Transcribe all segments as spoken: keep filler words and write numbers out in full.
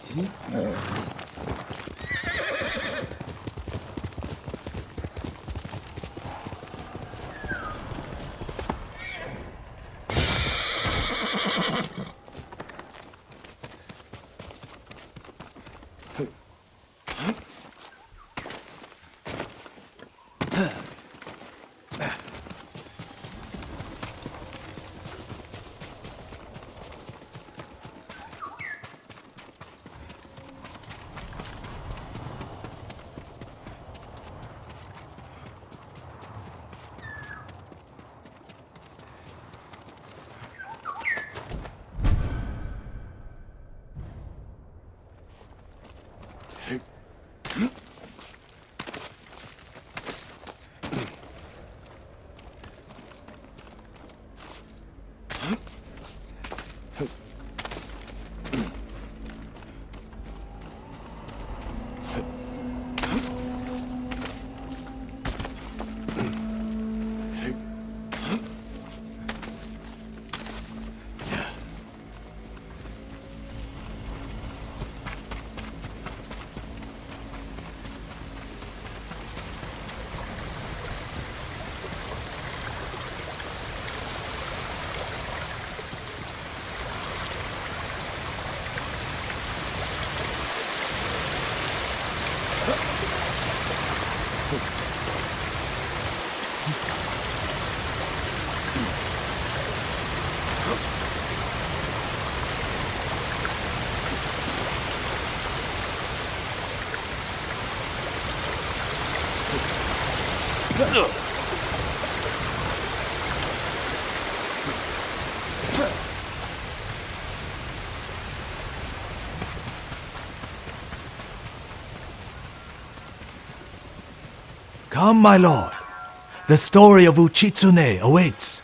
Come, my lord. The story of Uchitsune awaits.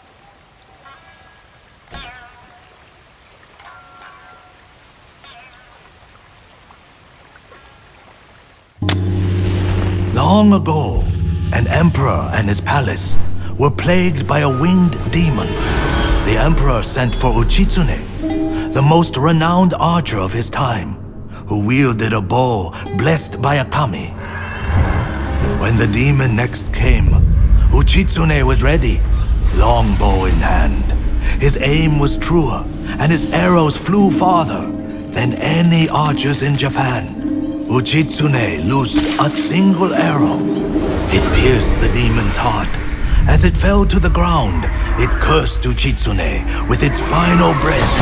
Long ago, an emperor and his palace were plagued by a winged demon. The emperor sent for Uchitsune, the most renowned archer of his time, who wielded a bow blessed by a kami. When the demon next came, Uchitsune was ready, longbow in hand. His aim was truer, and his arrows flew farther than any archers in Japan. Uchitsune loosed a single arrow. It pierced the demon's heart. As it fell to the ground, it cursed Uchitsune with its final breath.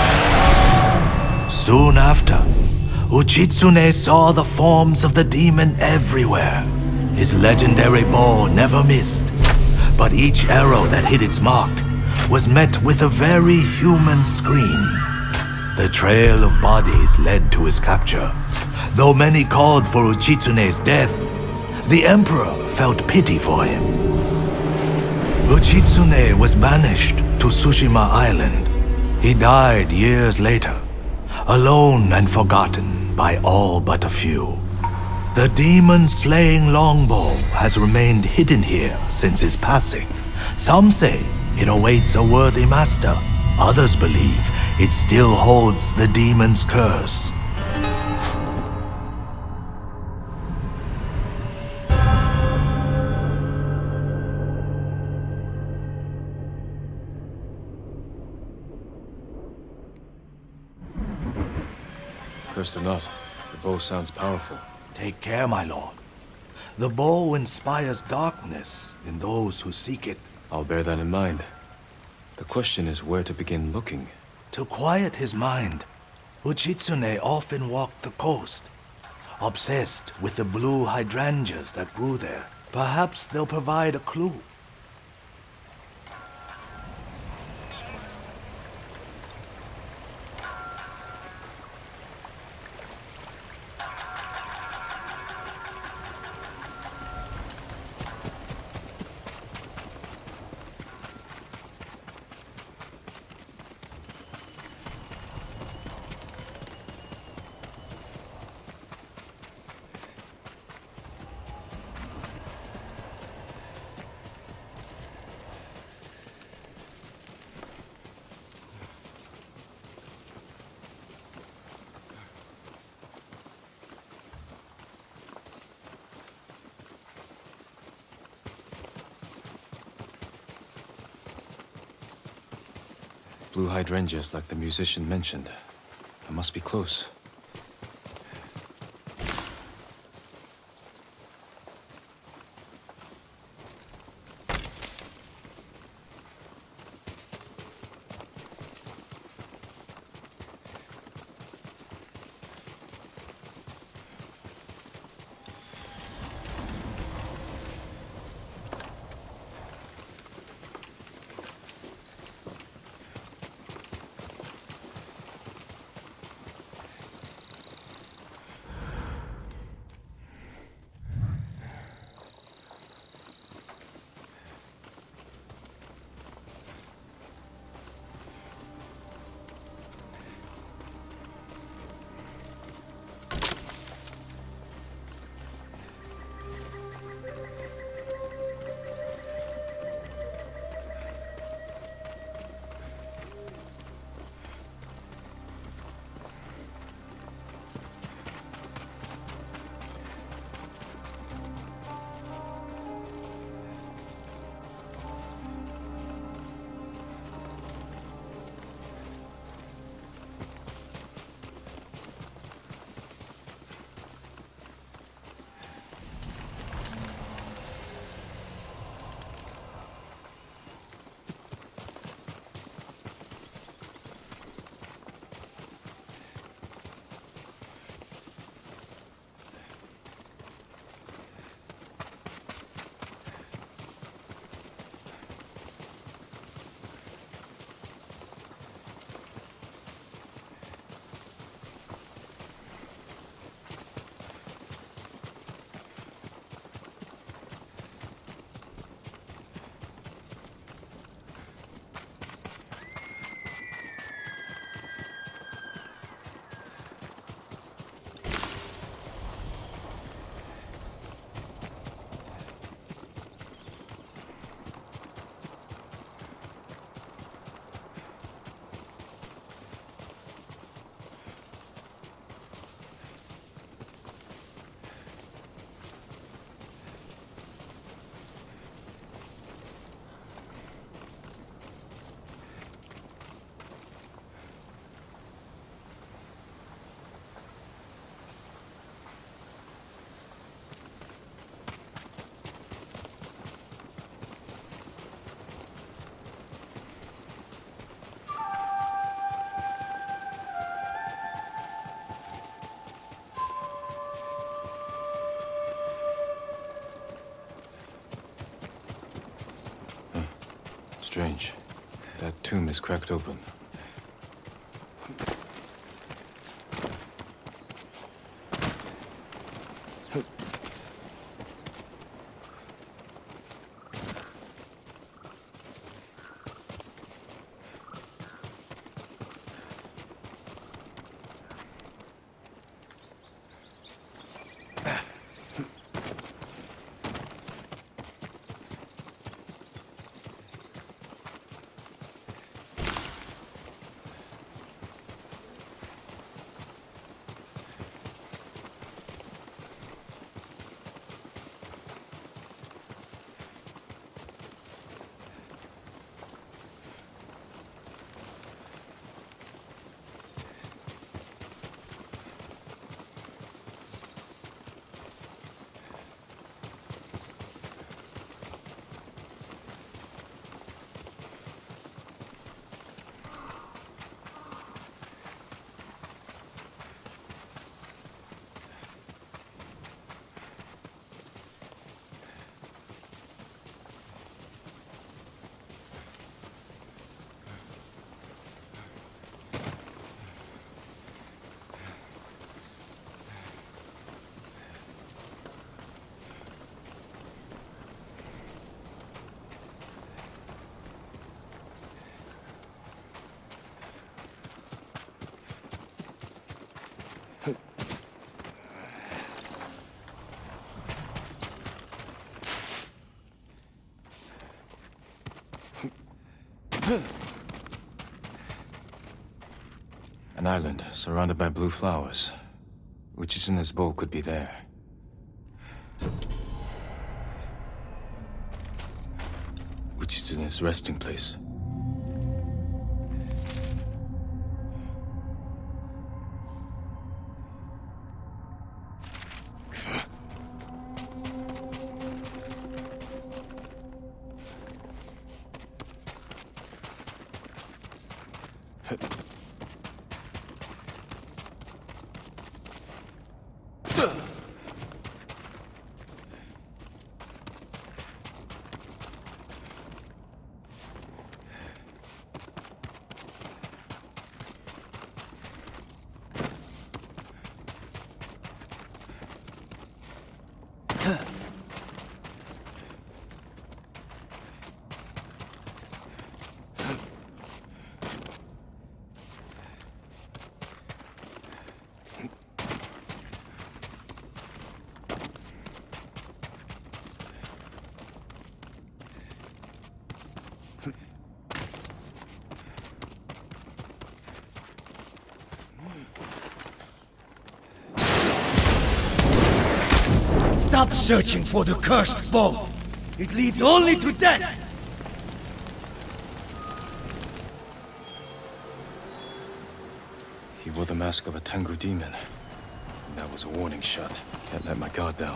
Soon after, Uchitsune saw the forms of the demon everywhere. His legendary bow never missed, but each arrow that hit its mark was met with a very human scream. The trail of bodies led to his capture. Though many called for Uchitsune's death, the emperor felt pity for him. Uchitsune was banished to Tsushima Island. He died years later, alone and forgotten by all but a few. The demon-slaying longbow has remained hidden here since his passing. Some say it awaits a worthy master. Others believe it still holds the demon's curse. Cursed or not, the bow sounds powerful. Take care, my lord. The bow inspires darkness in those who seek it. I'll bear that in mind. The question is where to begin looking. To quiet his mind, Uchitsune often walked the coast, obsessed with the blue hydrangeas that grew there. Perhaps they'll provide a clue. blue hydrangeas like the musician mentioned. I must be close. Strange. That tomb is cracked open. An island surrounded by blue flowers. Uchitsune's bow could be there. Uchitsune's resting place. Stop searching for the cursed bow. It leads only to death. He wore the mask of a Tengu demon. That was a warning shot. Can't let my guard down.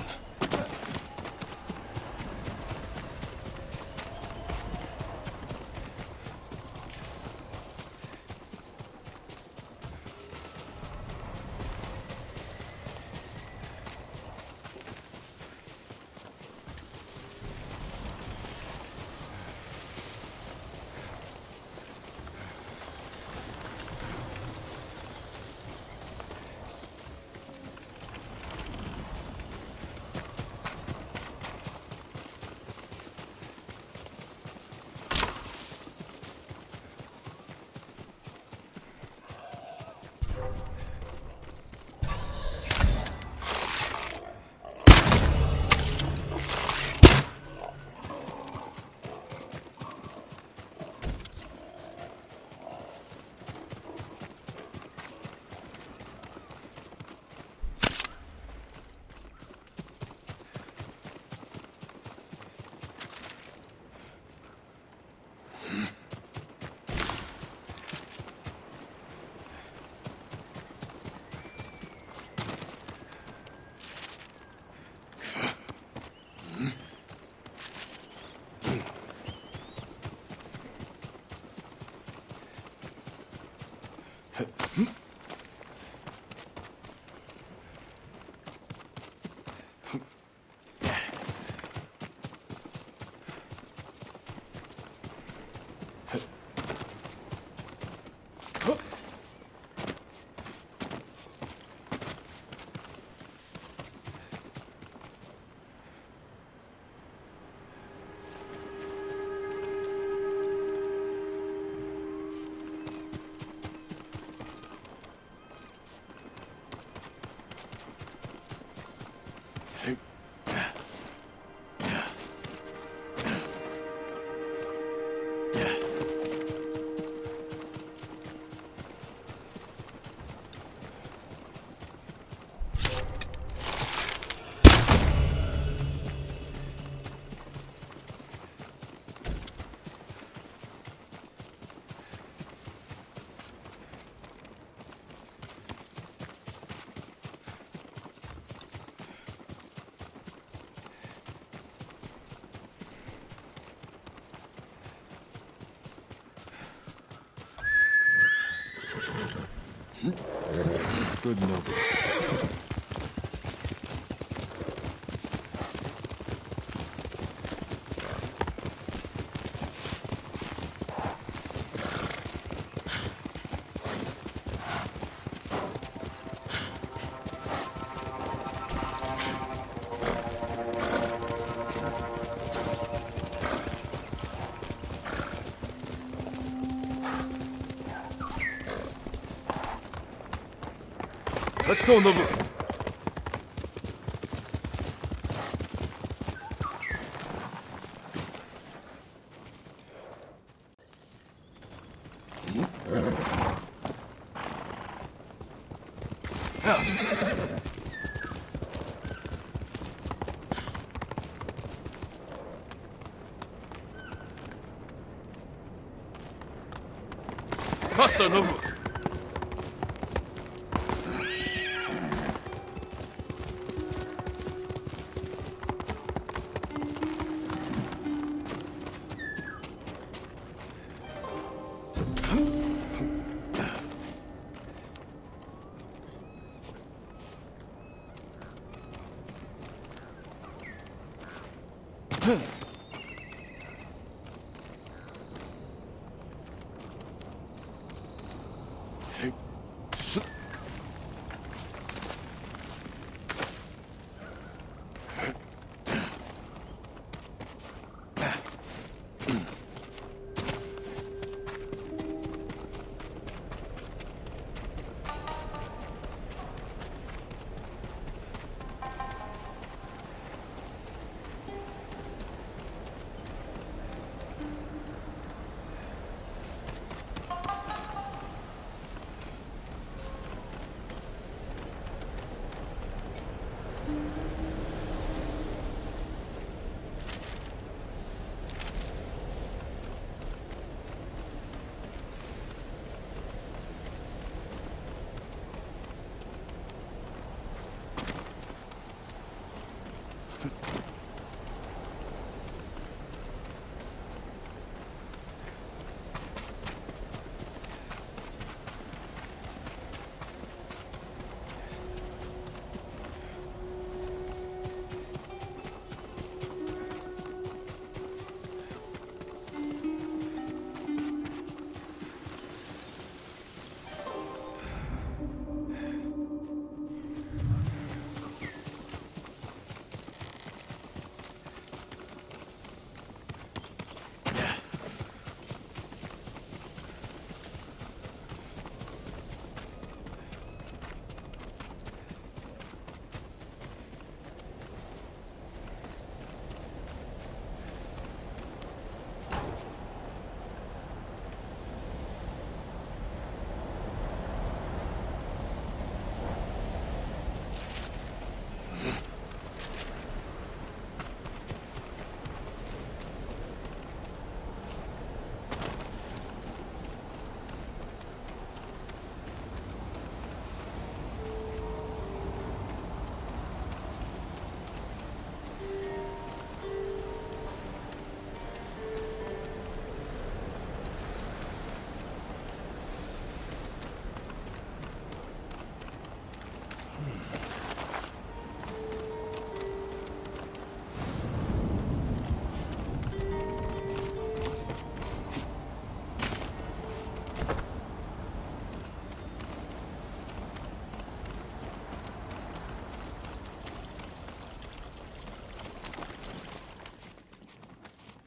Good noble. Let's go, Nobu. Faster, Nobu.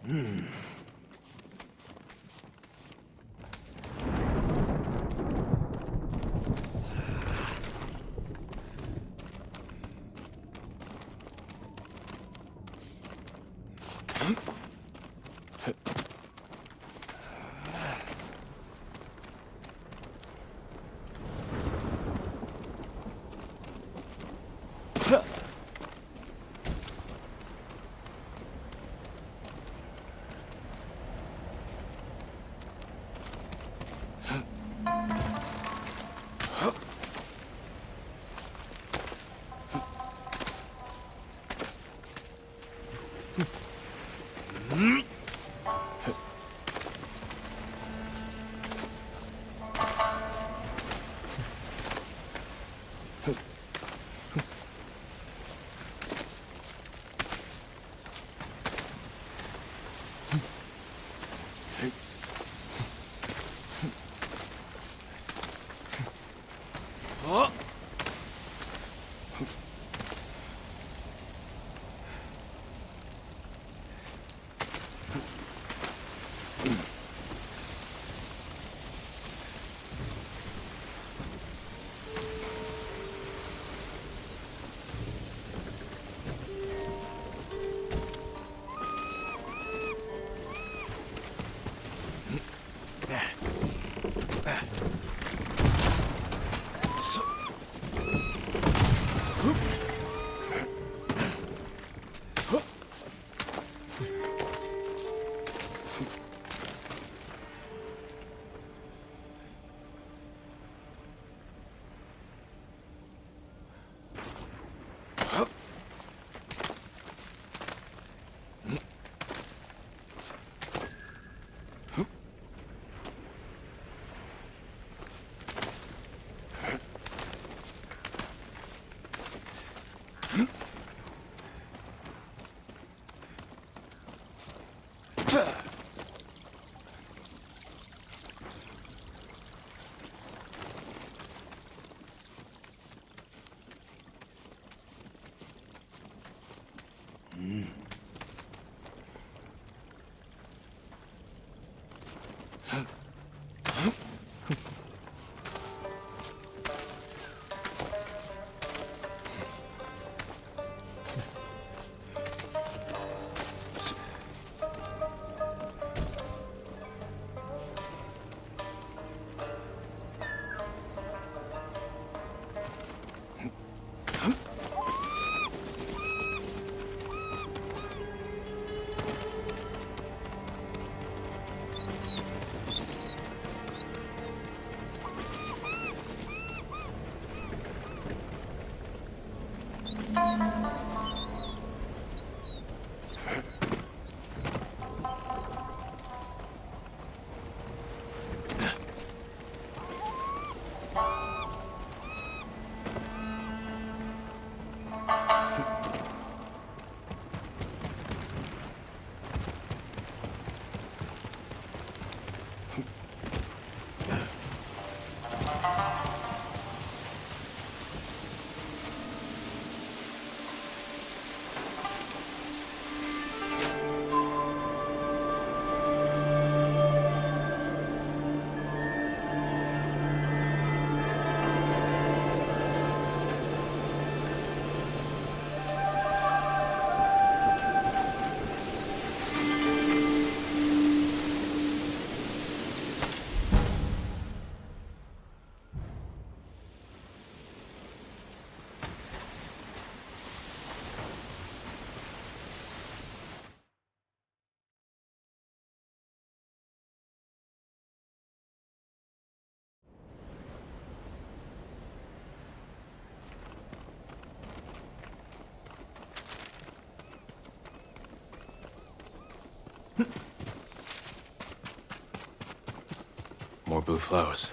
More blue flowers.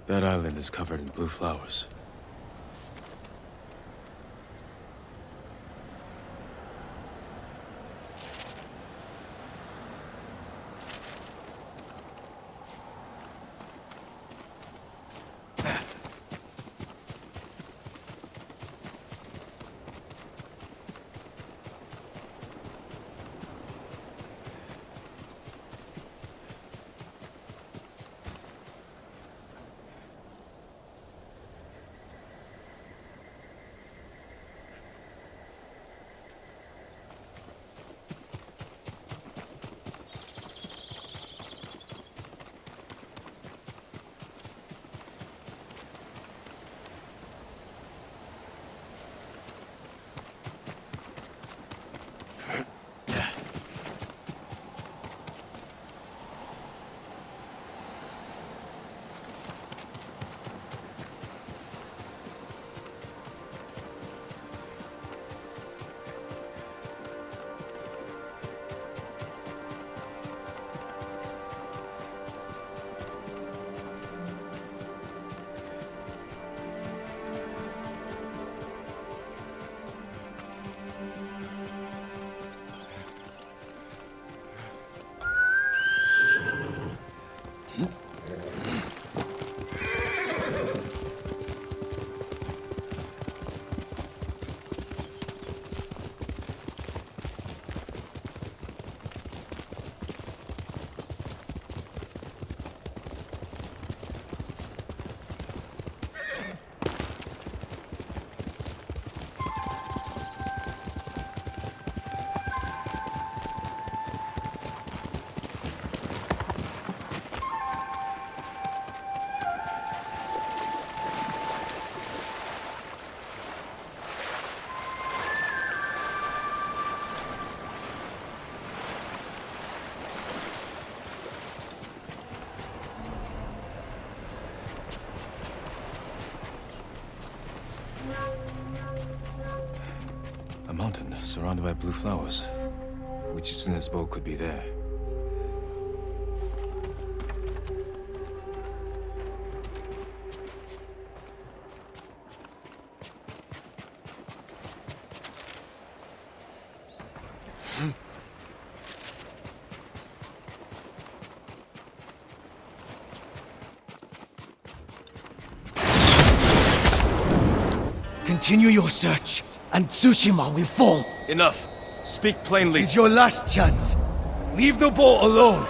That island is covered in blue flowers. A mountain surrounded by blue flowers. Which is in this boat could be there. Continue your search, and Tsushima will fall. Enough. Speak plainly. This is your last chance. Leave the boat alone.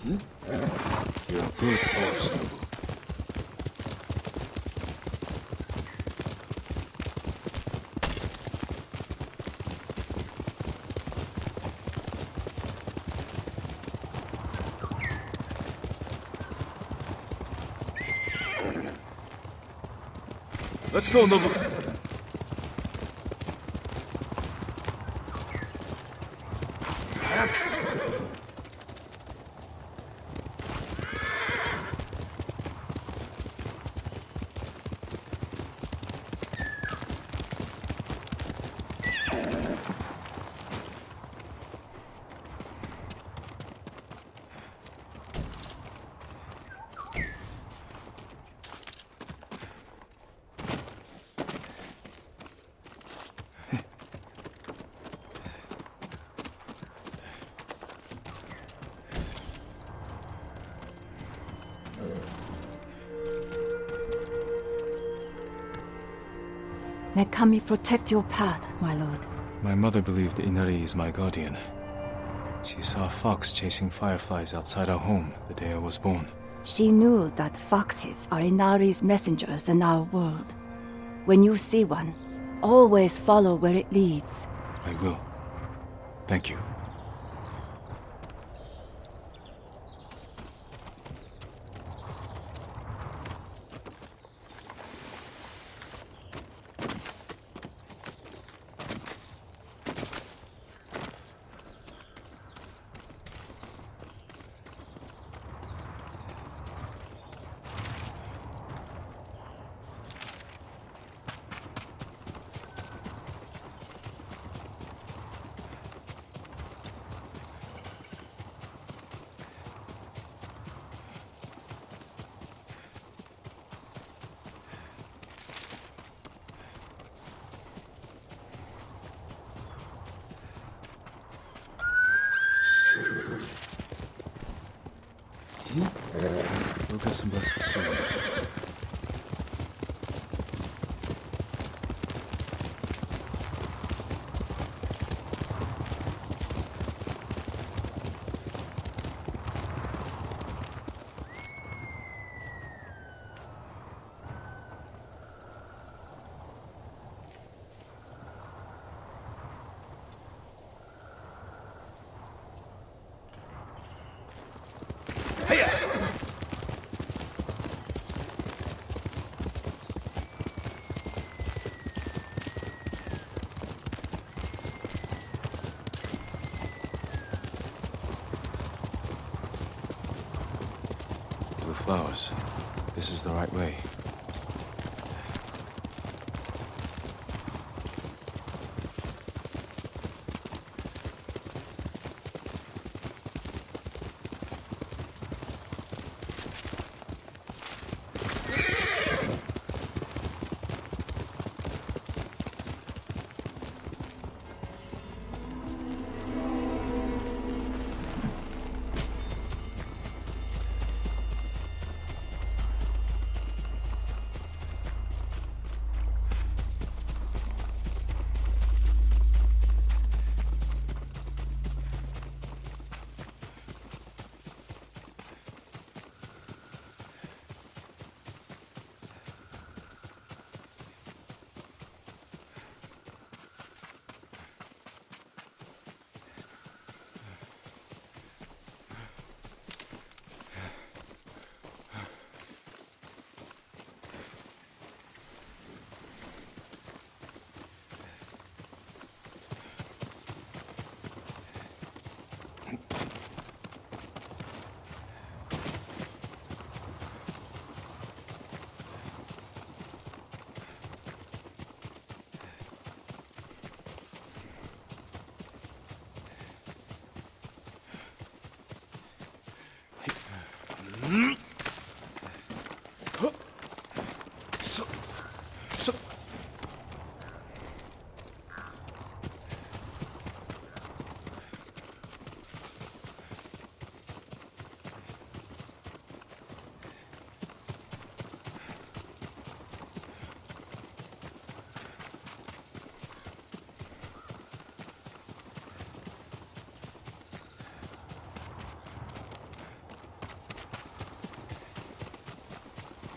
You're a good horse, Nobu. Let's go, Nobu. May Kami protect your path, my lord. My mother believed Inari is my guardian. She saw a fox chasing fireflies outside our home the day I was born. She knew that foxes are Inari's messengers in our world. When you see one, always follow where it leads. I will. Thank you. We'll get some rest soon. Flowers. This is the right way.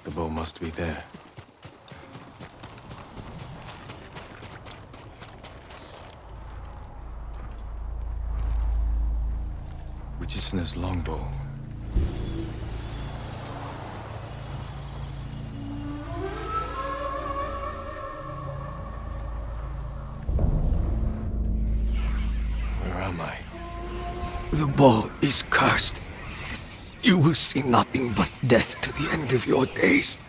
The bow must be there. Uchitsune's longbow. Where am I? The bow is cursed. You will see nothing but death to the end of your days.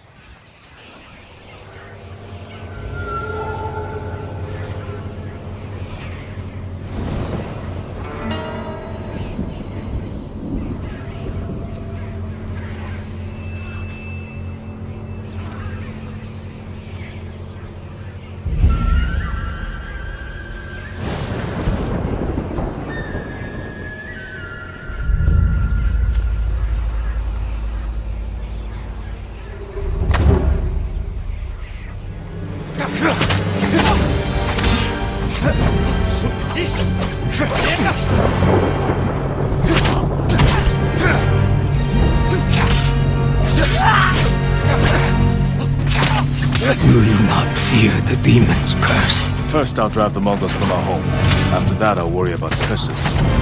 Do you not fear the demon's curse? First, I'll drive the Mongols from our home. After that, I'll worry about curses.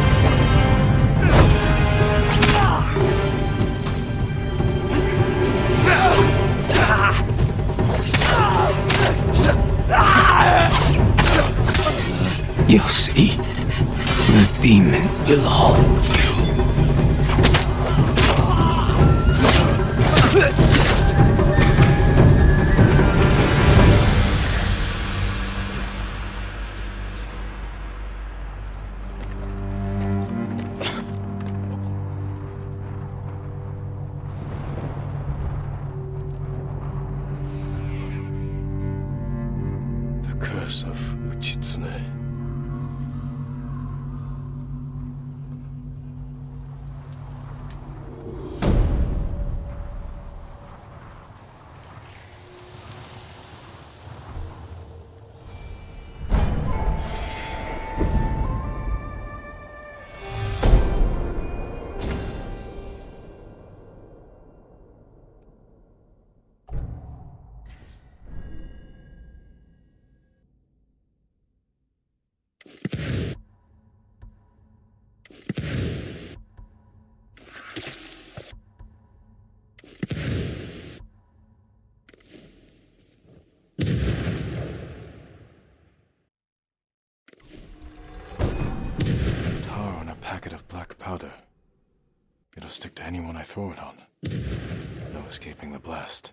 You see, the demon will haunt you. The curse of Uchitsune. Tar on a packet of black powder. It'll stick to anyone I throw it on. No escaping the blast.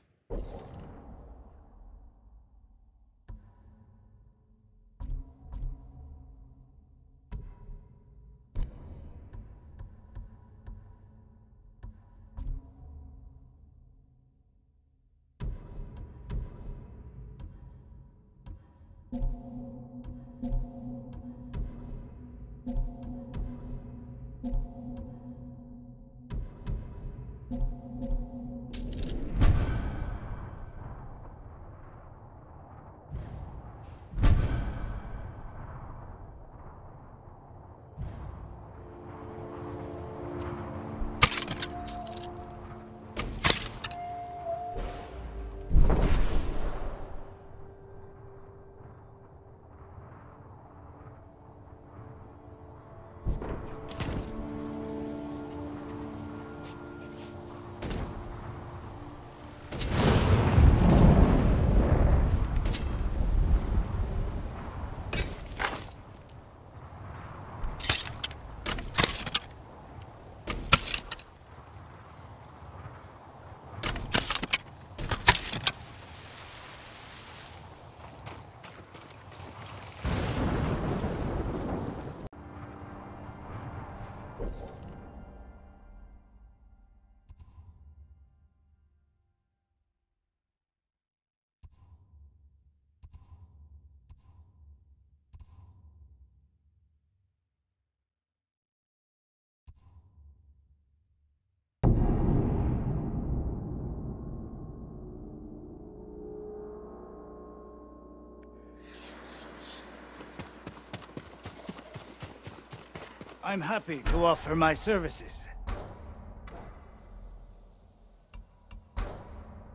I'm happy to offer my services.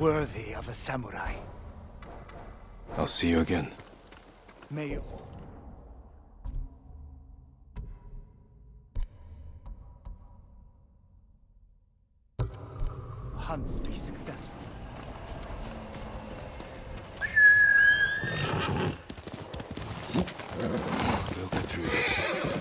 worthy of a samurai. I'll see you again. May you... hunts be successful. We'll get through this.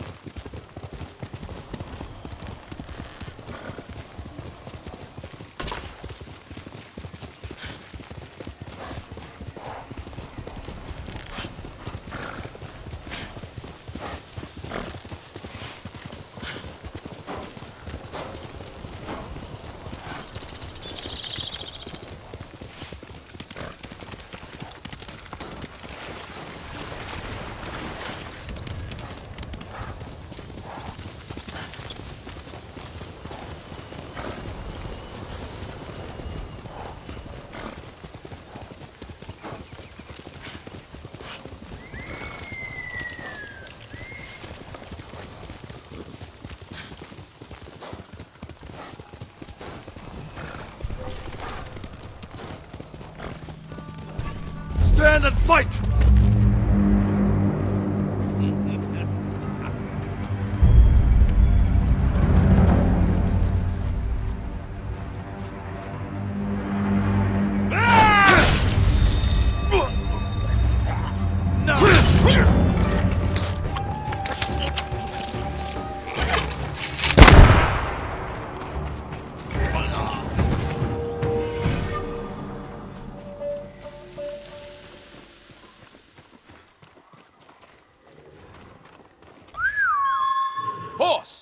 Stand and fight! Horse!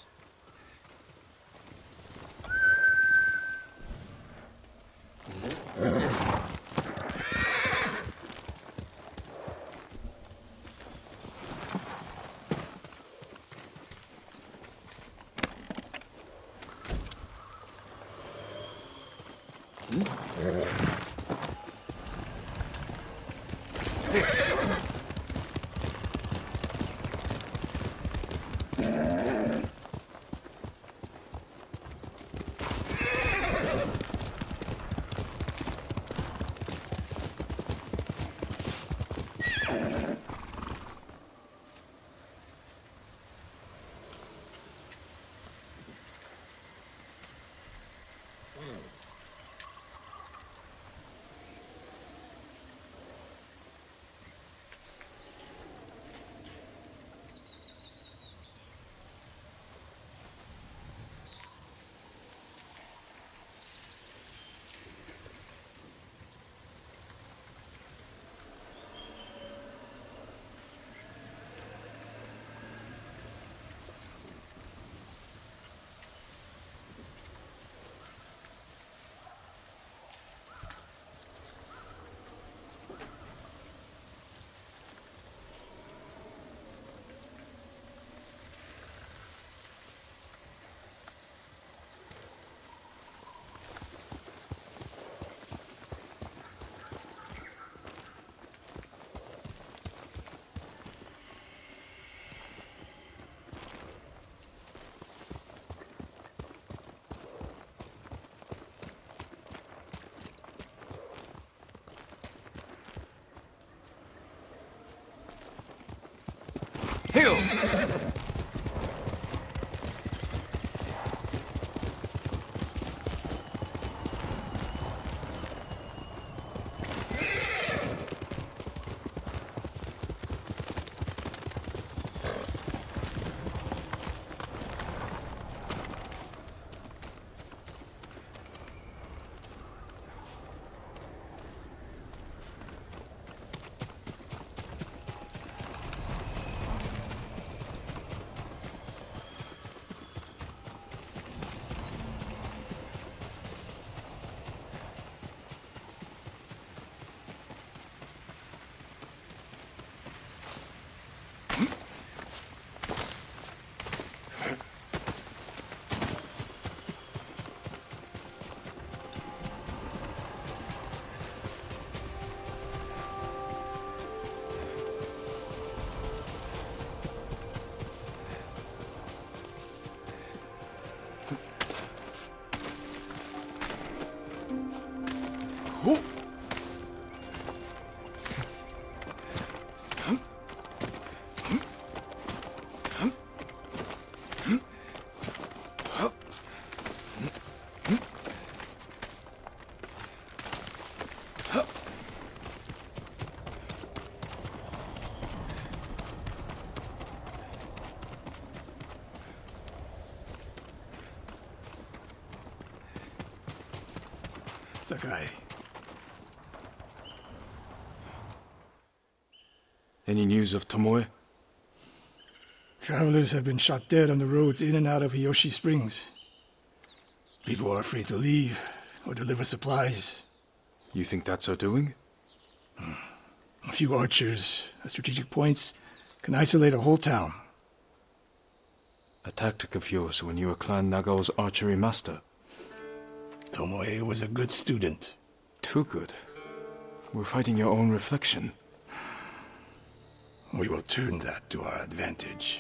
Heal! Sakai. Any news of Tomoe? Travelers have been shot dead on the roads in and out of Hiyoshi Springs. People are afraid to leave or deliver supplies. You think that's her doing? A few archers at strategic points can isolate a whole town. A tactic of yours when you were Clan Nagao's archery master. Tomoe was a good student. Too good. We're fighting your own reflection. We will turn that to our advantage.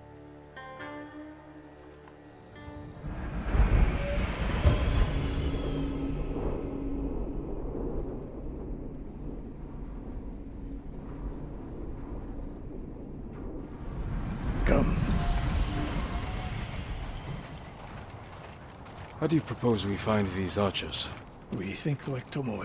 Come. How do you propose we find these archers? We think like Tomoe.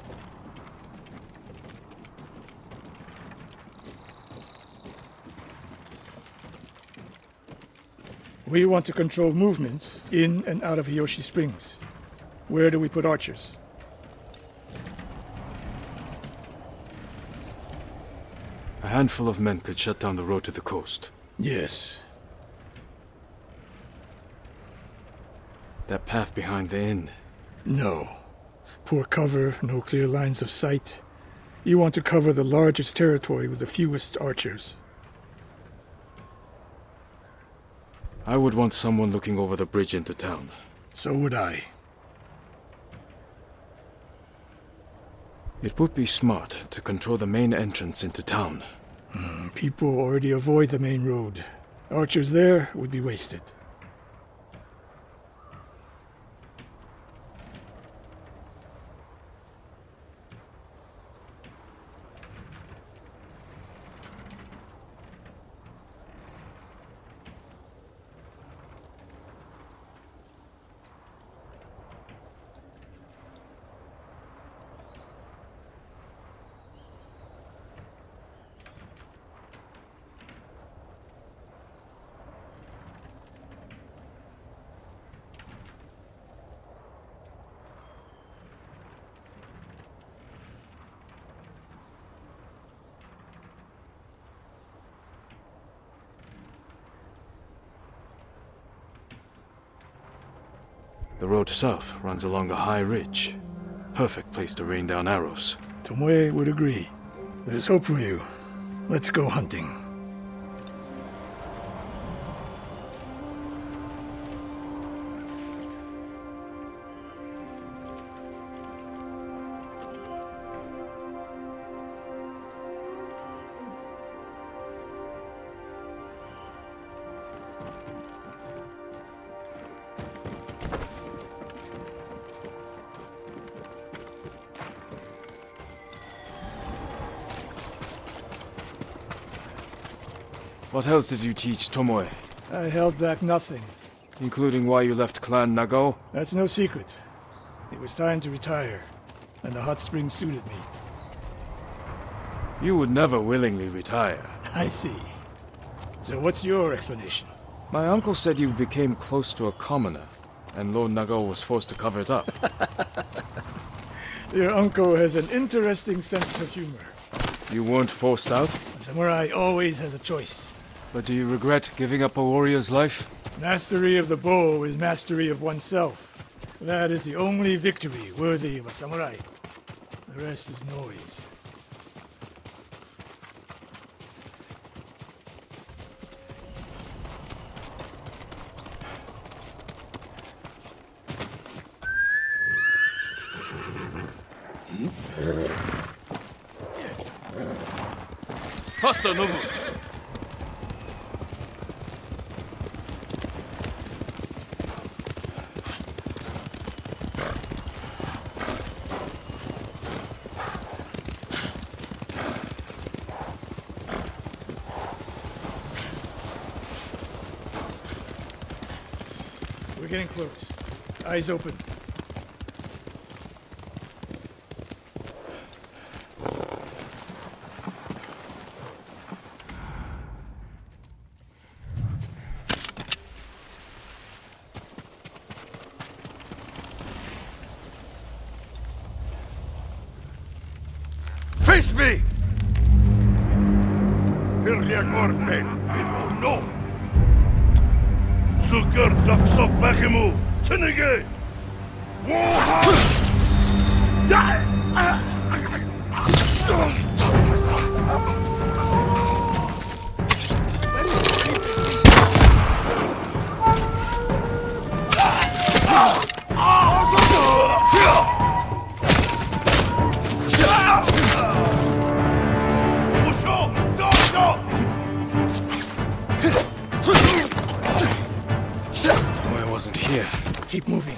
We want to control movement in and out of Hiyoshi Springs. Where do we put archers? A handful of men could shut down the road to the coast. Yes. That path behind the inn. No. Poor cover, no clear lines of sight. You want to cover the largest territory with the fewest archers. I would want someone looking over the bridge into town. So would I. It would be smart to control the main entrance into town. Mm, people already avoid the main road. Archers there would be wasted. The road south runs along a high ridge. Perfect place to rain down arrows. Tomoe would agree. There's hope for you. Let's go hunting. What else did you teach Tomoe? I held back nothing. Including why you left Clan Nagao? That's no secret. It was time to retire, and the hot spring suited me. You would never willingly retire. I see. So what's your explanation? My uncle said you became close to a commoner, and Lord Nagao was forced to cover it up. Your uncle has an interesting sense of humor. You weren't forced out? A samurai always has a choice. But do you regret giving up a warrior's life? Mastery of the bow is mastery of oneself. That is the only victory worthy of a samurai. The rest is noise. Faster, Nobu! We're getting close. Eyes open. Face me! Hirriagorne, people no. Sukur Doxo Bakimu, Tinige! I wasn't here. Keep moving.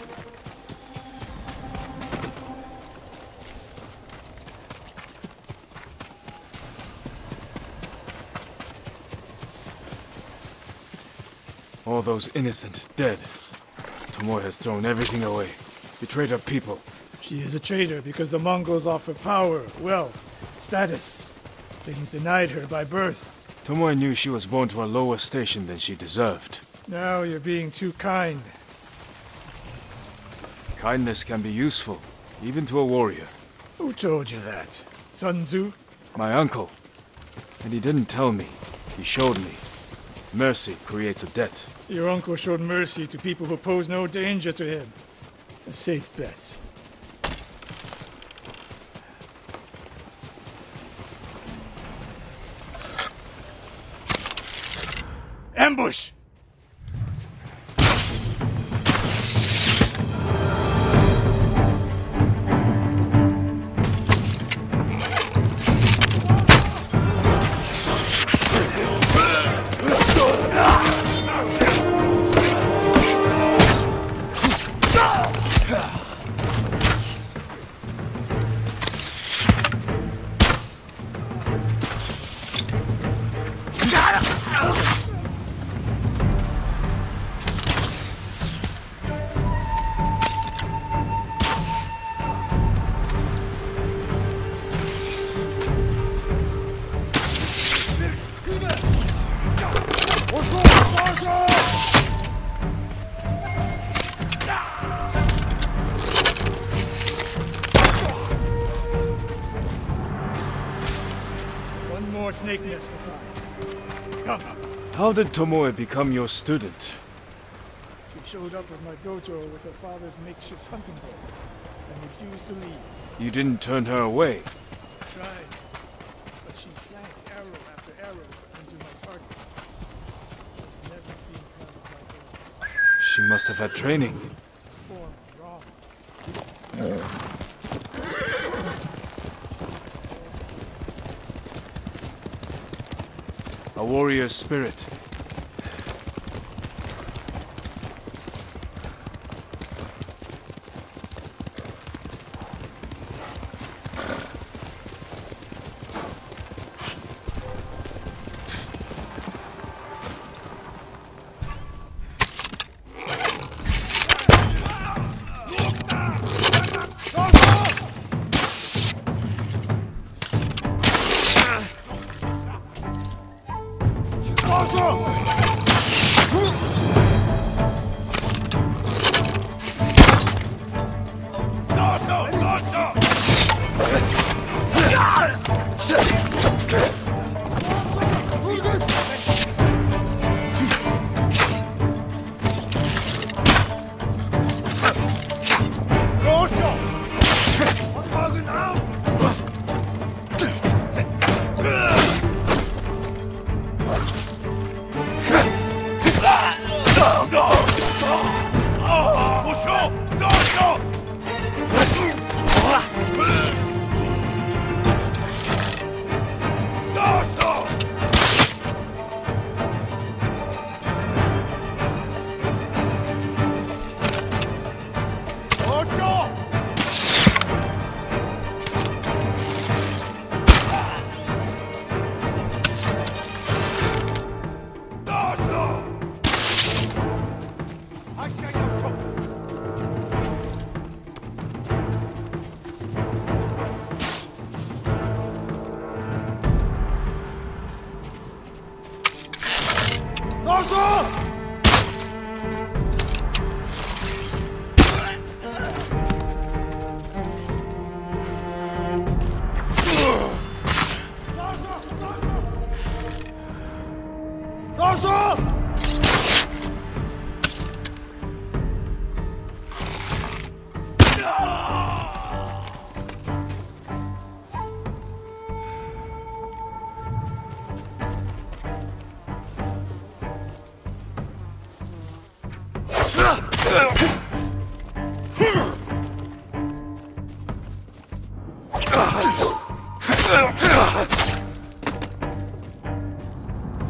All those innocent dead. Tomoe has thrown everything away. Betrayed her people. She is a traitor because the Mongols offer power, wealth, status. Things denied her by birth. Tomoe knew she was born to a lower station than she deserved. Now you're being too kind. Kindness can be useful, even to a warrior. Who told you that? Sun Tzu? My uncle. And he didn't tell me. He showed me. Mercy creates a debt. Your uncle showed mercy to people who pose no danger to him. A safe bet. Ambush! One more snake nest to find. Come. How did Tomoe become your student? She showed up at my dojo with her father's makeshift hunting bow and refused to leave. You didn't turn her away. I tried, but she sank arrow after arrow into my target. I've never seen kind of like her. She must have had training. Form wrong. A warrior's spirit.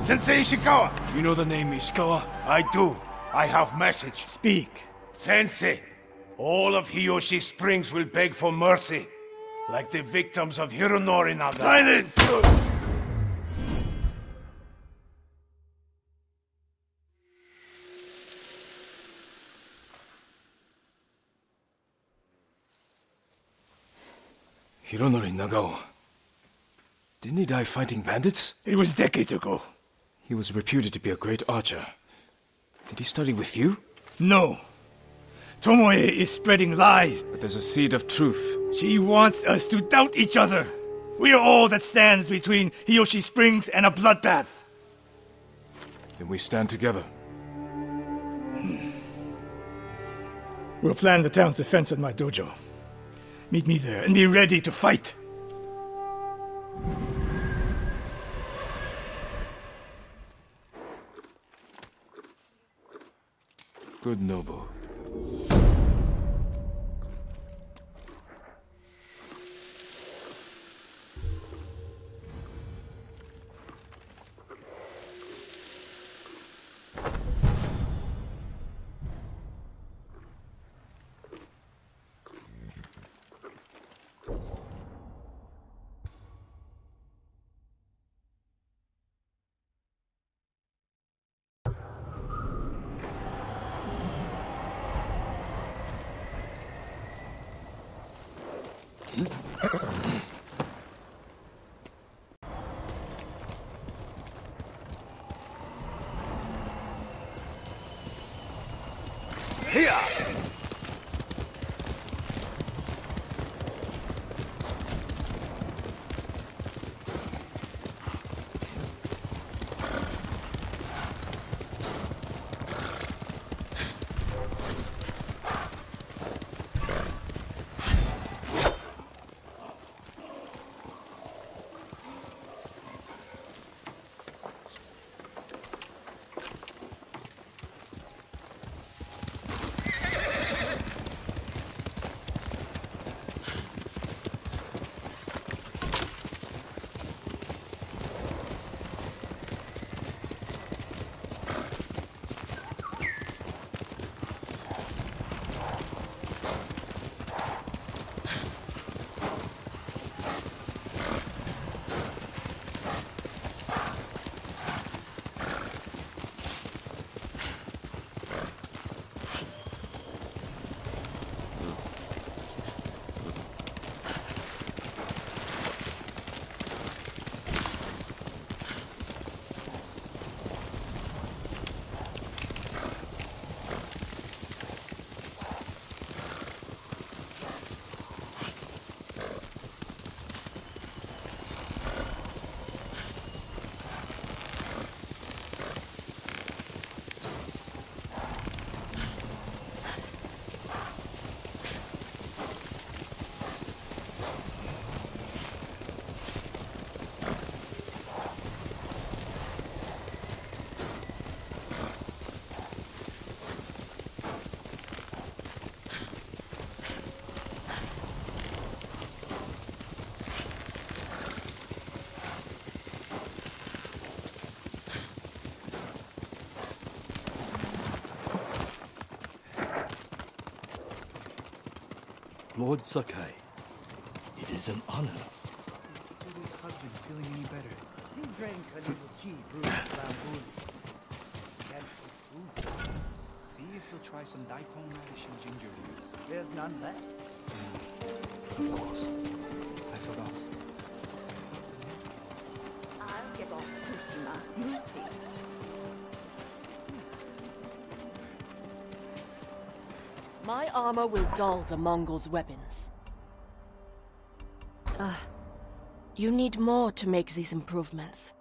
Sensei Ishikawa! You know the name Ishikawa? I do. I have message. Speak. Sensei, all of Hiyoshi Springs will beg for mercy, like the victims of Hironori Naga. Silence! Hironori Nagao. Didn't he die fighting bandits? It was decades ago. He was reputed to be a great archer. Did he study with you? No. Tomoe is spreading lies. But there's a seed of truth. She wants us to doubt each other. We are all that stands between Hiyoshi Springs and a bloodbath. Then we stand together. We'll plan the town's defense at my dojo. Meet me there and be ready to fight. Good Nobu. Lord Sakai, it is an honor. Is Tsuru's husband feeling any better? He drank a little tea brewed with bamboos. Can't put food. See if he'll try some daikon radish and ginger beer. There's none left. Of course. I forgot. I'll get off Tsushima. You see. My armor will dull the Mongols' weapons. Ah, uh, you need more to make these improvements.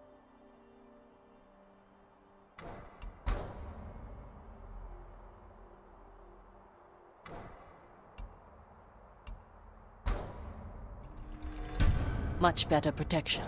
Much better protection.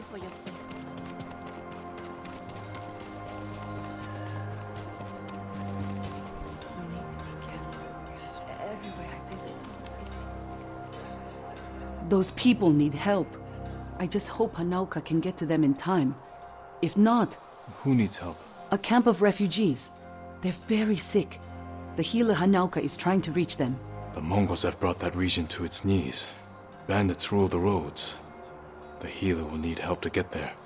for your safety. We need to be careful. Everywhere I visit, it's... Those people need help. I just hope Hanauka can get to them in time. If not... Who needs help? A camp of refugees. They're very sick. The healer Hanauka is trying to reach them. The Mongols have brought that region to its knees. Bandits rule the roads. The healer will need help to get there.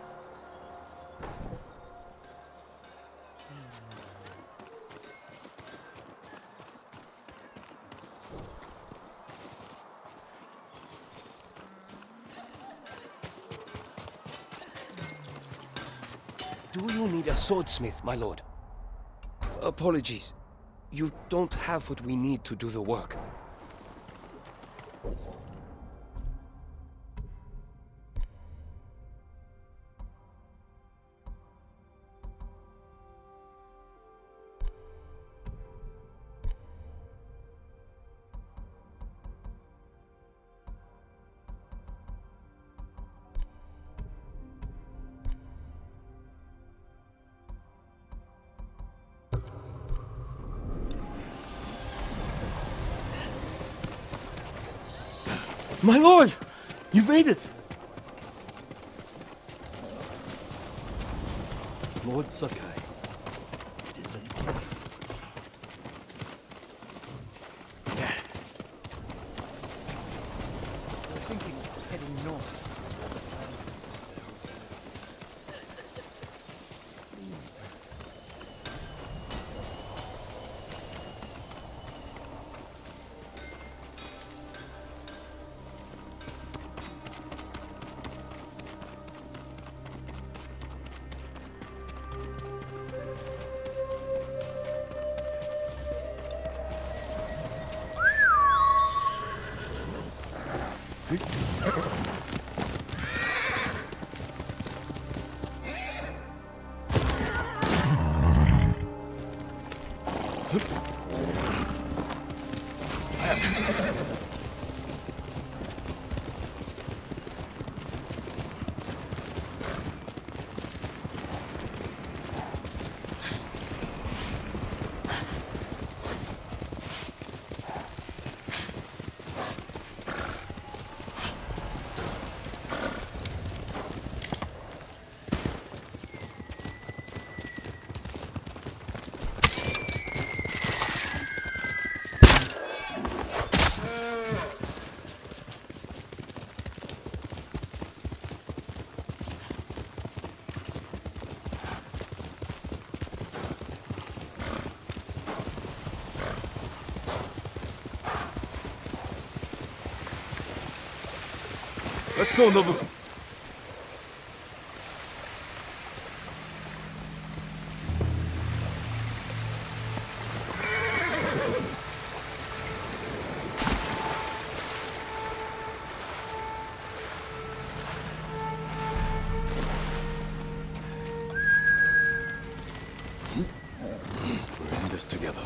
Do you need a swordsmith, my lord? Apologies. You don't have what we need to do the work. My lord! You made it! Lord Sakai, it is an honor. We're thinking of heading north. Let's go, Nobu. We're in this together.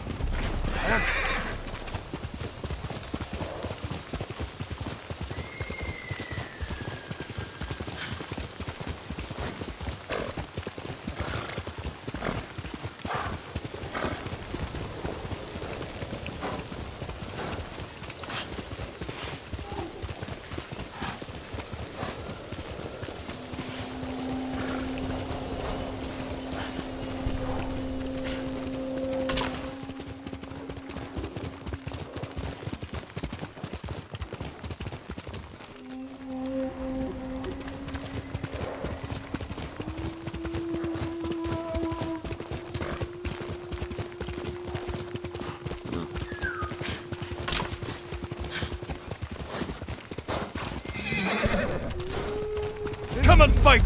Come and fight!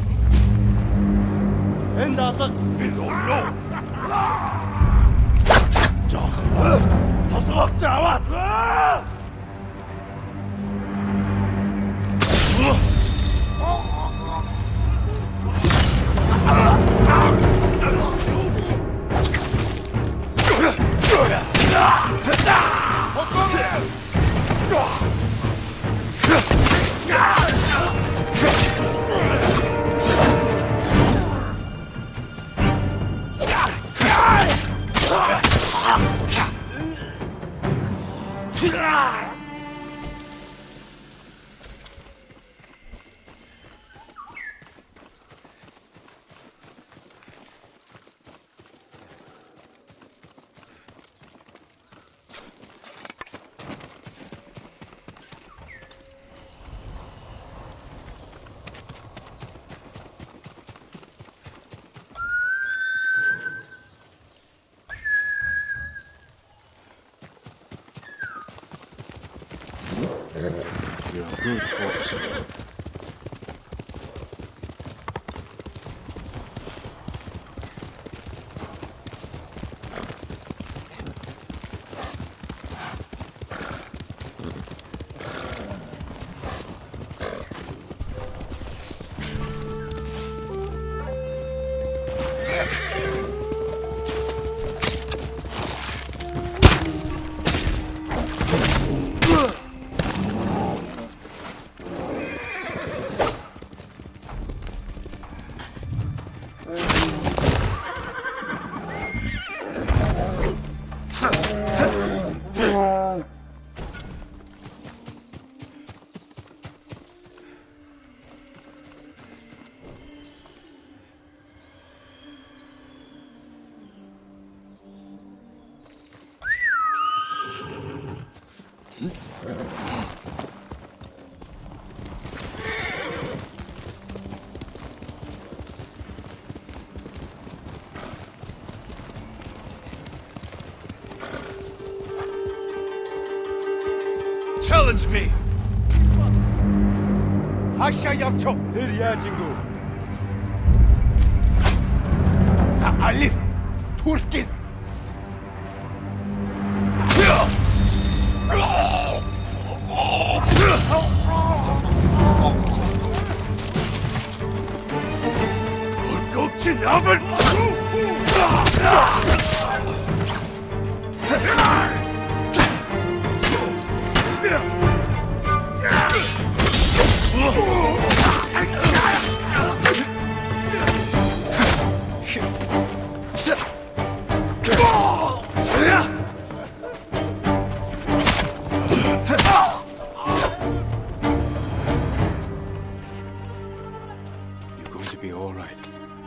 And other below no. You're a good horse. Challenge me! 하샤야토 느리야 친구. 자 알립 тур길 껍질 나발 You're going to be all right.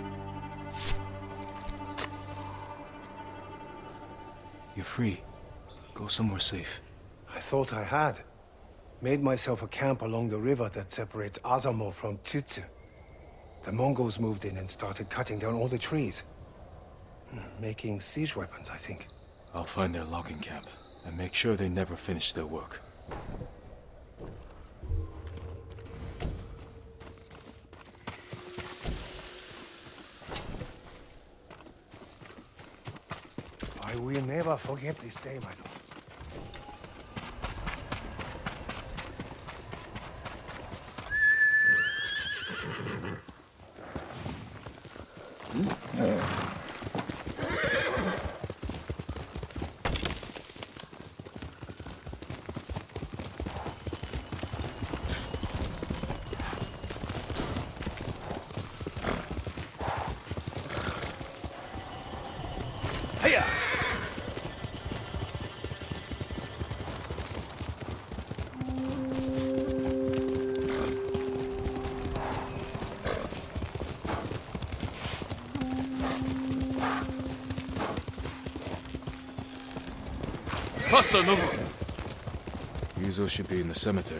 You're free. Go somewhere safe. I thought I had. Made myself a camp along the river that separates Azamo from Tsutsu. The Mongols moved in and started cutting down all the trees. Hmm, Making siege weapons, I think. I'll find their logging camp and make sure they never finish their work. I will never forget this day, my lord. Faster, Nobu. Ryuzo should be in the cemetery.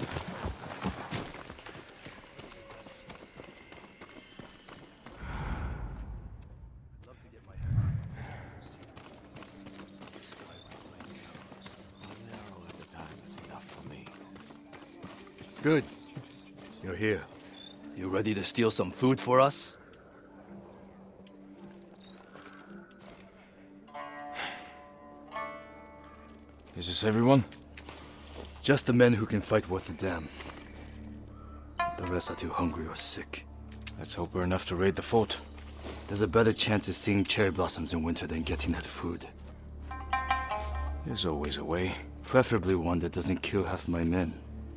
Good. You're here. You ready to steal some food for us? Is this everyone? Just the men who can fight worth a damn. The rest are too hungry or sick. Let's hope we're enough to raid the fort. There's a better chance of seeing cherry blossoms in winter than getting that food. There's always a way. Preferably one that doesn't kill half my men.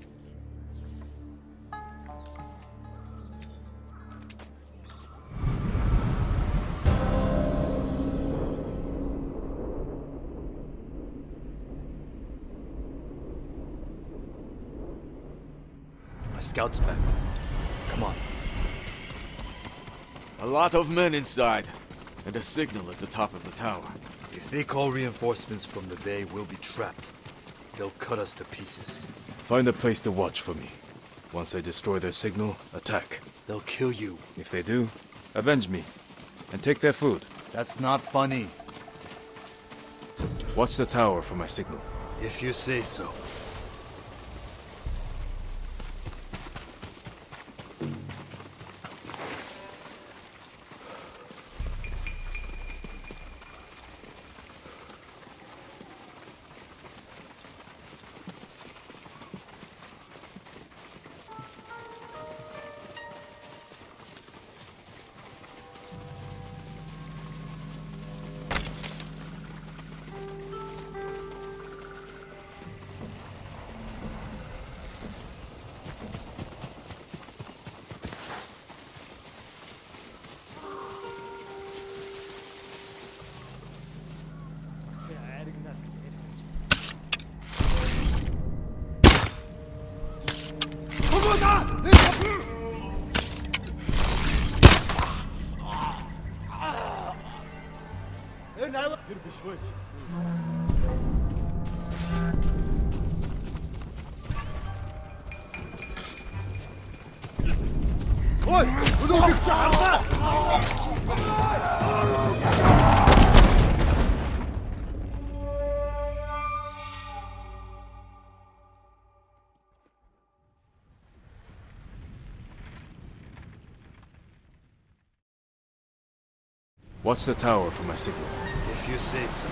Scouts back. Come on. A lot of men inside, and a signal at the top of the tower. If they call reinforcements from the bay, we'll be trapped. They'll cut us to pieces. Find a place to watch for me. Once I destroy their signal, attack. They'll kill you. If they do, avenge me. And take their food. That's not funny. Watch the tower for my signal. If you say so. Watch the tower for my signal. If you say so.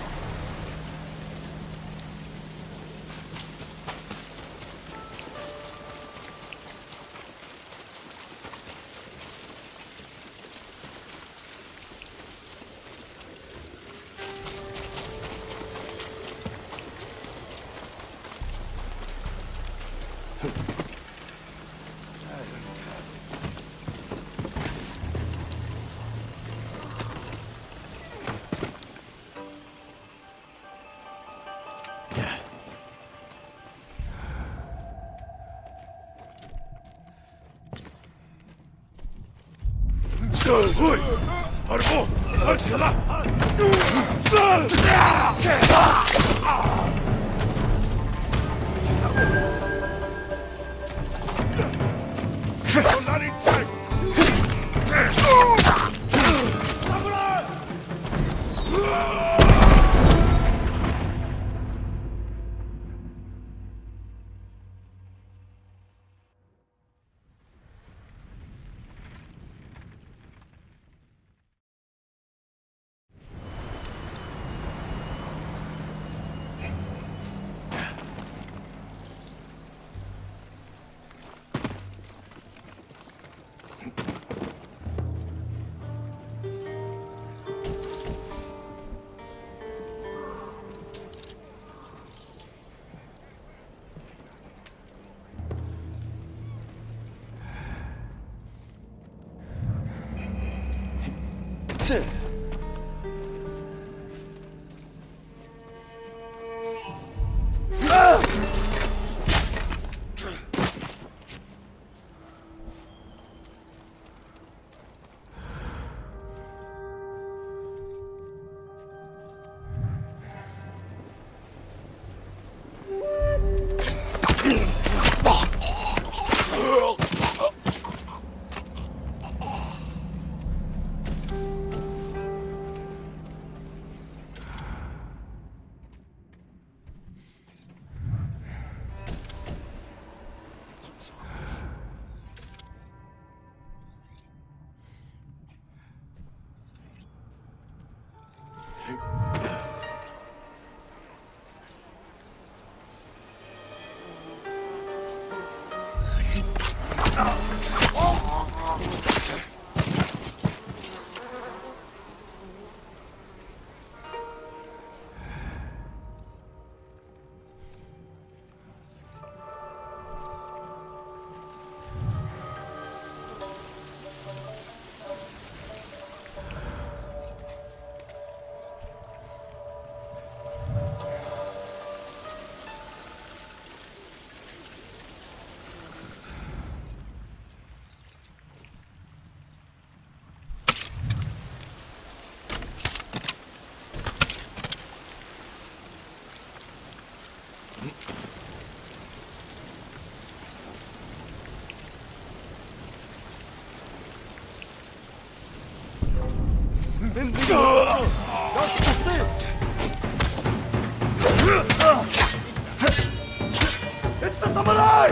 It's the samurai!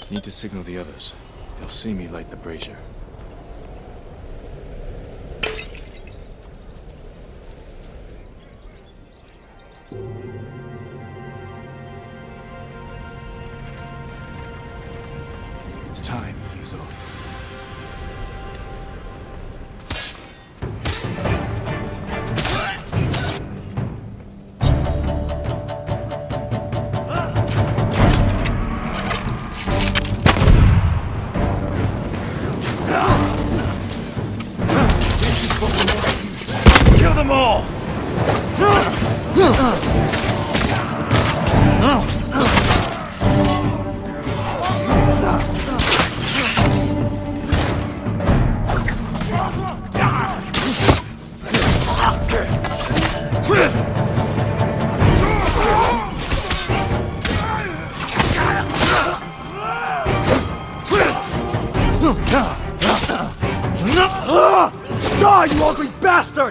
Need to signal the others. They'll see me light the brazier. It's time, Yuzo. Kill them all! Die, you ugly bastard!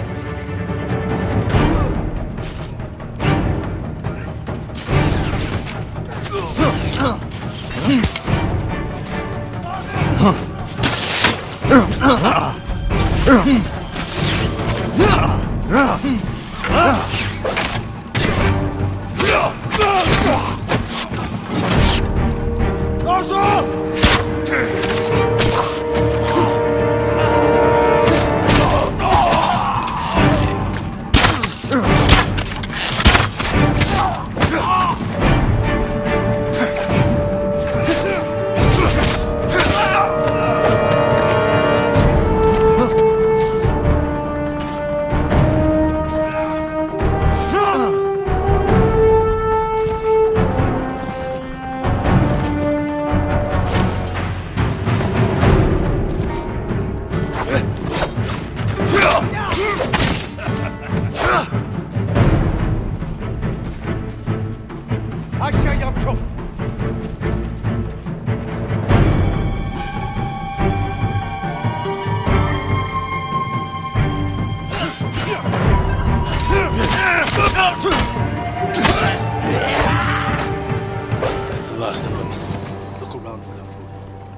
That's the last of them. Look around for the food.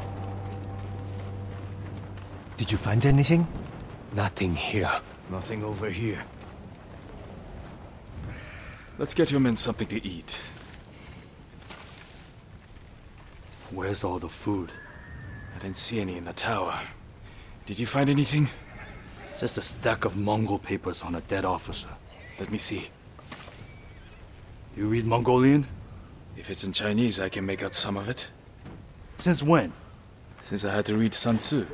Did you find anything? Nothing here. Nothing over here. Let's get your men something to eat. Where's all the food? I didn't see any in the tower. Did you find anything? Just a stack of Mongol papers on a dead officer. Let me see. You read Mongolian? If it's in Chinese, I can make out some of it. Since when? Since I had to read Sun Tzu.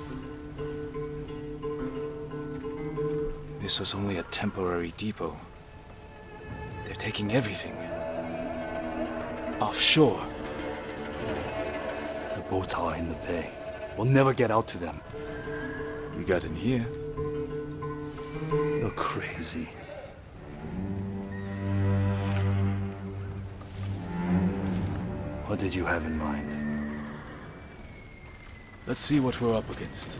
This was only a temporary depot. They're taking everything. Offshore. The boats are in the bay. We'll never get out to them. We got in here. You're crazy. What did you have in mind? Let's see what we're up against.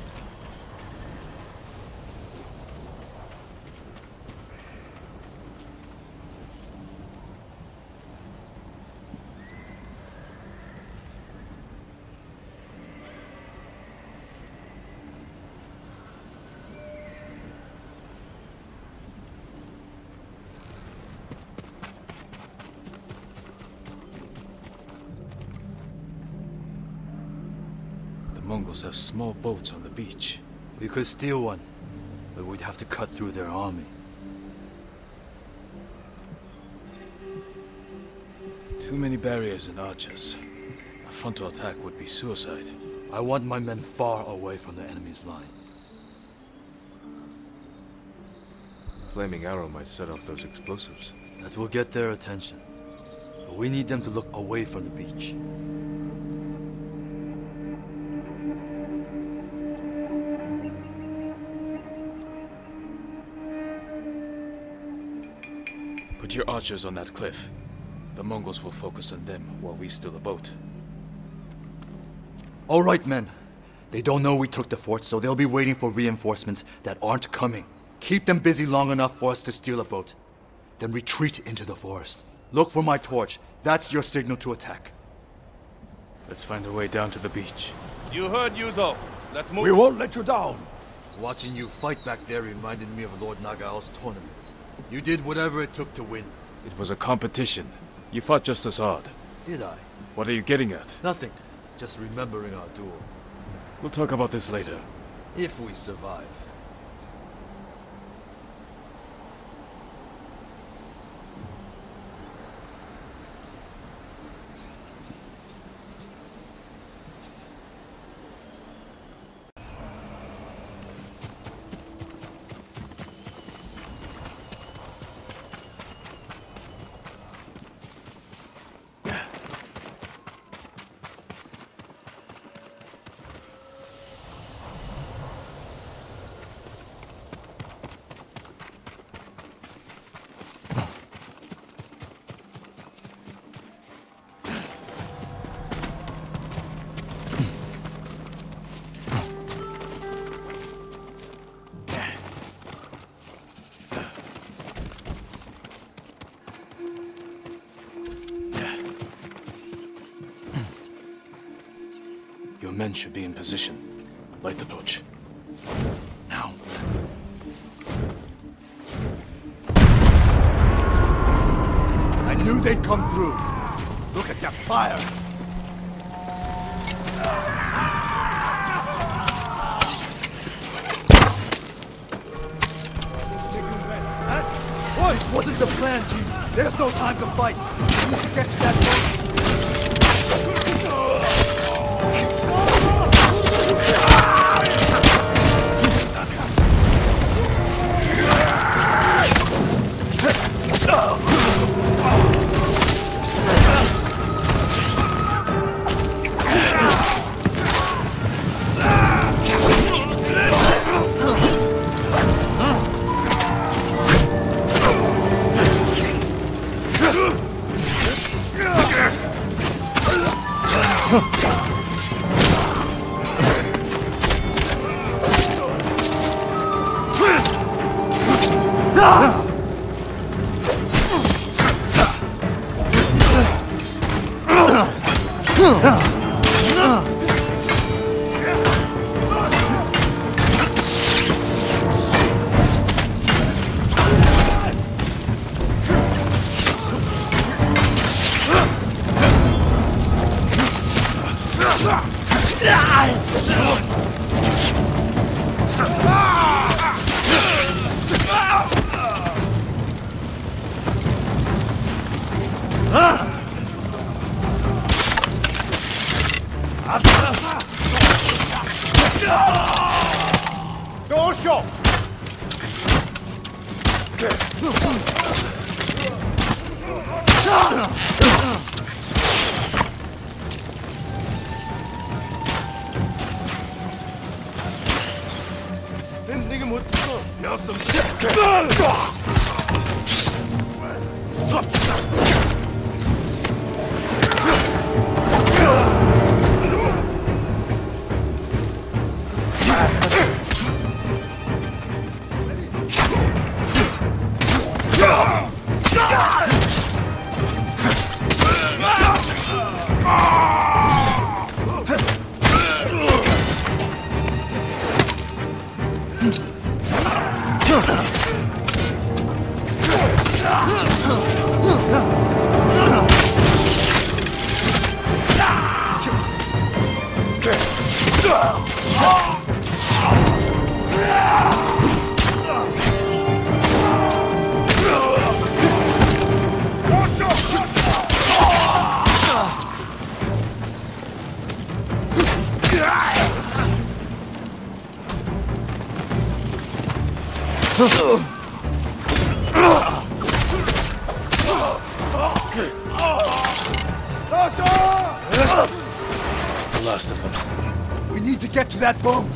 Mongols have small boats on the beach. We could steal one, but we'd have to cut through their army. Too many barriers and archers. A frontal attack would be suicide. I want my men far away from the enemy's line. Flaming arrow might set off those explosives. That will get their attention. But we need them to look away from the beach. Put your archers on that cliff. The Mongols will focus on them while we steal the boat. All right, men. They don't know we took the fort, so they'll be waiting for reinforcements that aren't coming. Keep them busy long enough for us to steal a boat. Then retreat into the forest. Look for my torch. That's your signal to attack. Let's find a way down to the beach. You heard Yuzo. Let's move. We won't let you down. Watching you fight back there reminded me of Lord Nagao's tournaments. You did whatever it took to win. It was a competition. You fought just as hard. Did I? What are you getting at? Nothing. Just remembering our duel. We'll talk about this later. If we survive. Your men should be in position. Light the torch. Now. I knew they'd come through. Look at that fire. This wasn't the plan, Chief. There's no time to fight. We need to get to that boat. That's the last of them. We need to get to that boat!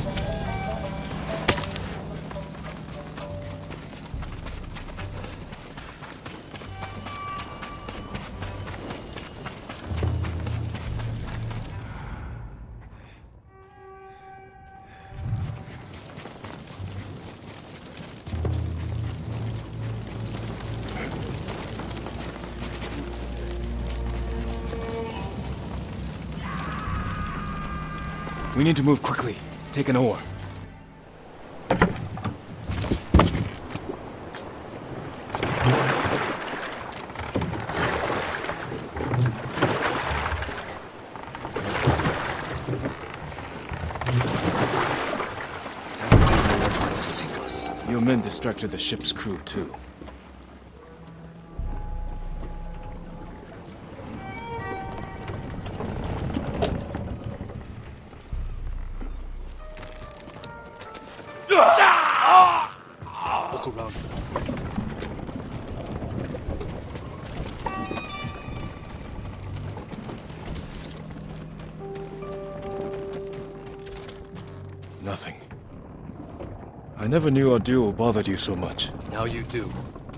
We need to move quickly. Take an oar. Your men distracted the ship's crew, too. Look around. Nothing. I never knew our duel bothered you so much. Now you do.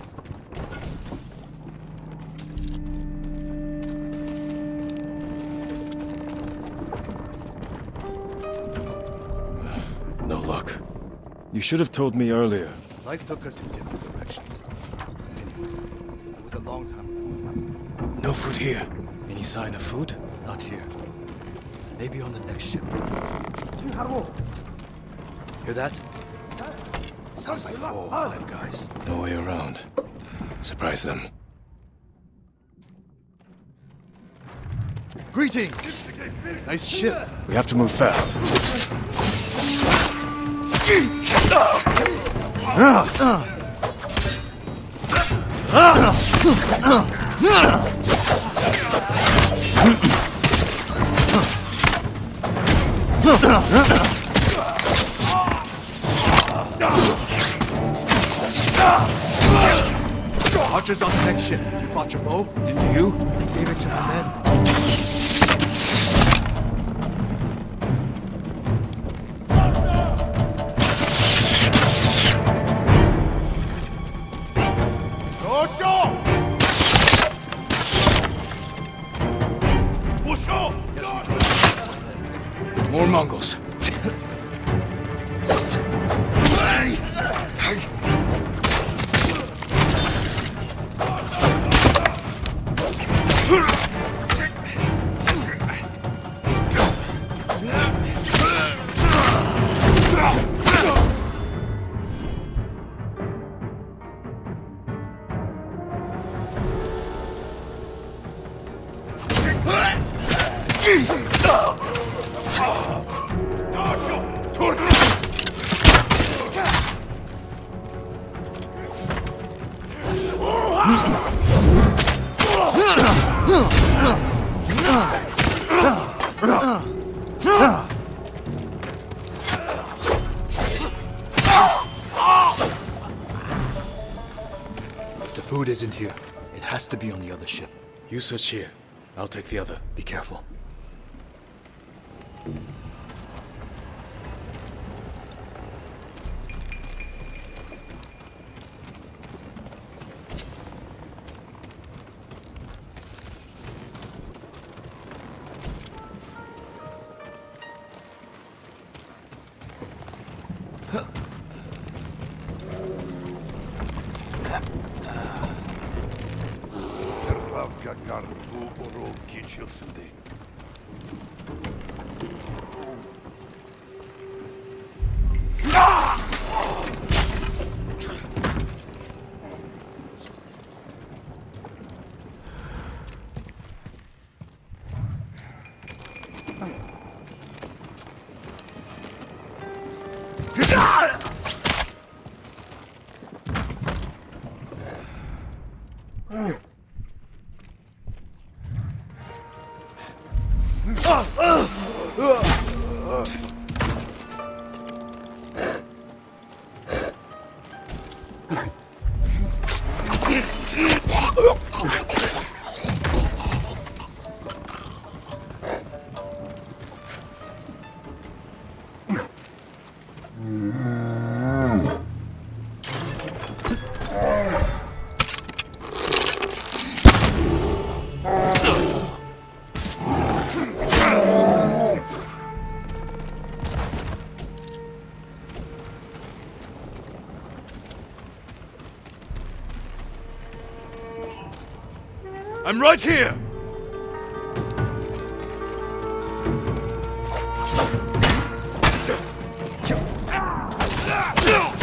No luck. You should have told me earlier. Life took us in different directions. Anyway, it was a long time ago. No food here. Any sign of food? Not here. Maybe on the next ship. Hear that? Sounds like four or five guys. No way around. Surprise them. Greetings! Nice ship. We have to move fast. Archers on the next ship. You brought your bow? Didn't you? I gave it to my men. More Mongols. If the food isn't here, it has to be on the other ship. You search here. I'll take the other. Be careful. I'm right here!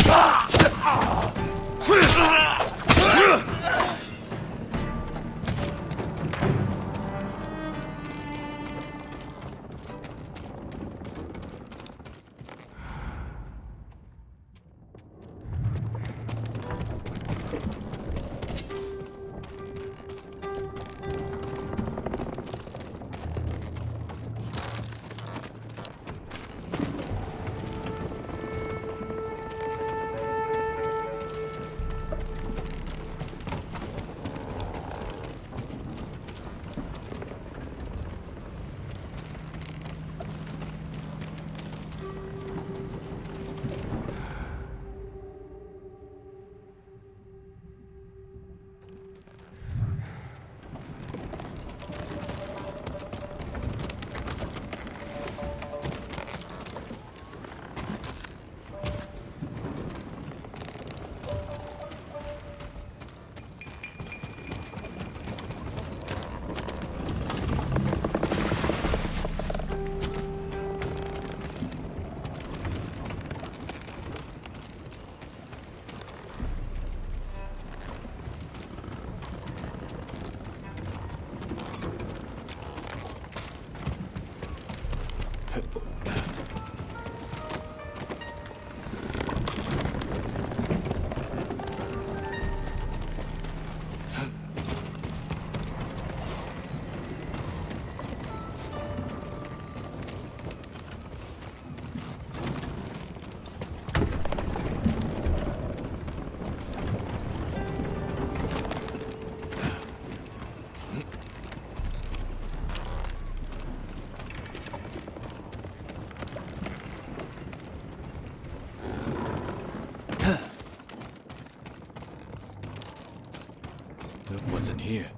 What's in here?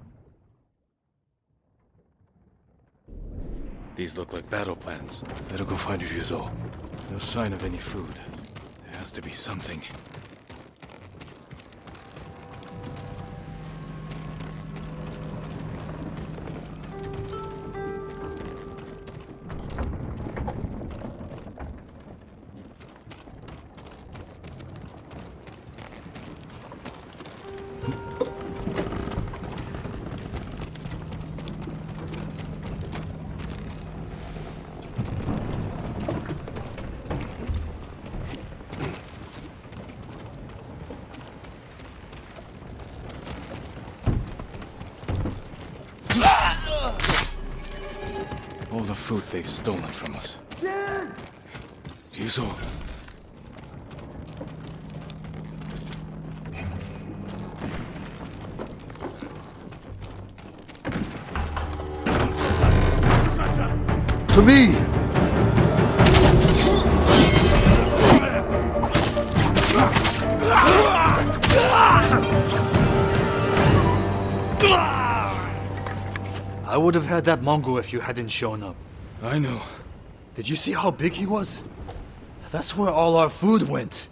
These look like battle plans. Better go find Ryuzo. No sign of any food. There has to be something. All the food they've stolen from us. Ryuzo. To me! I would have had that Mongol if you hadn't shown up. I know. Did you see how big he was? That's where all our food went.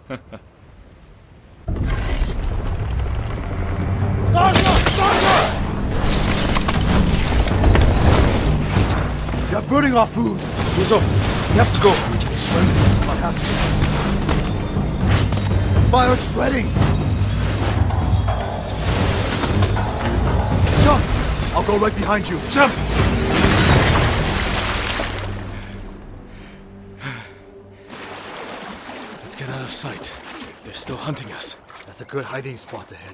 You're burning our food! Ryuzo, we have to go. Can you swim? I have to. Fire's spreading! Jump! I'll go right behind you. Jump! Let's get out of sight. They're still hunting us. That's a good hiding spot ahead.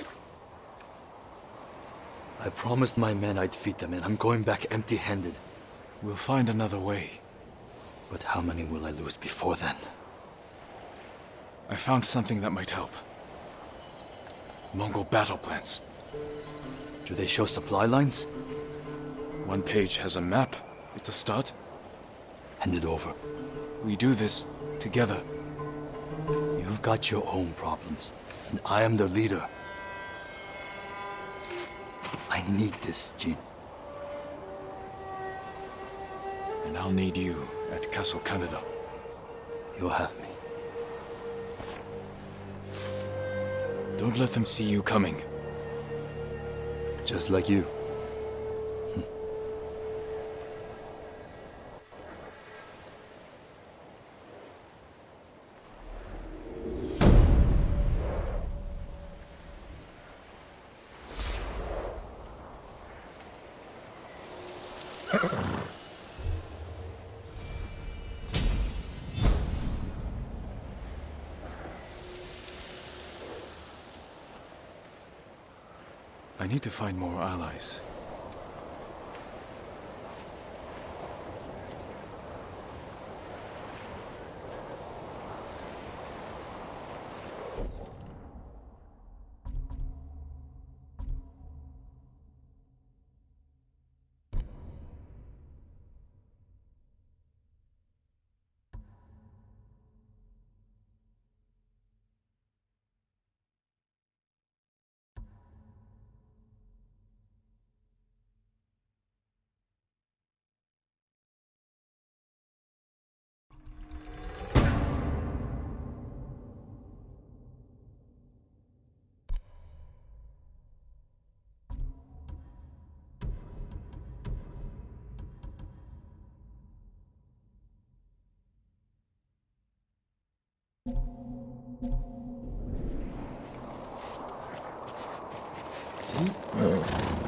I promised my men I'd feed them, and I'm going back empty-handed. We'll find another way. But how many will I lose before then? I found something that might help. Mongol battle plans. Do they show supply lines? One page has a map. It's a start. Hand it over. We do this together. You've got your own problems, and I am the leader. I need this, Jin. And I'll need you at Castle Kaneda. You'll have me. Don't let them see you coming. Just like you. I need to find more allies. Mm.